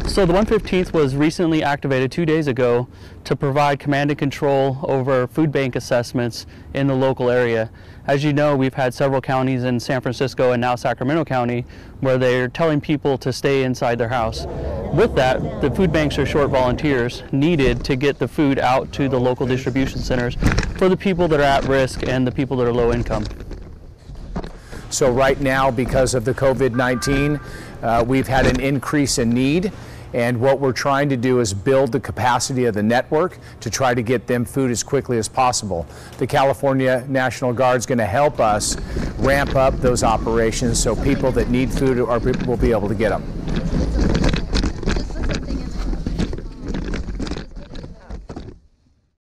So the 115th was recently activated 2 days ago to provide command and control over food bank assessments in the local area. As you know, we've had several counties in San Francisco and now Sacramento County where they're telling people to stay inside their house. With that, the food banks are short volunteers needed to get the food out to the local distribution centers for the people that are at risk and the people that are low income. So right now, because of the COVID-19, we've had an increase in need. And what we're trying to do is build the capacity of the network to try to get them food as quickly as possible. The California National Guard is going to help us ramp up those operations so people that need food will be able to get them.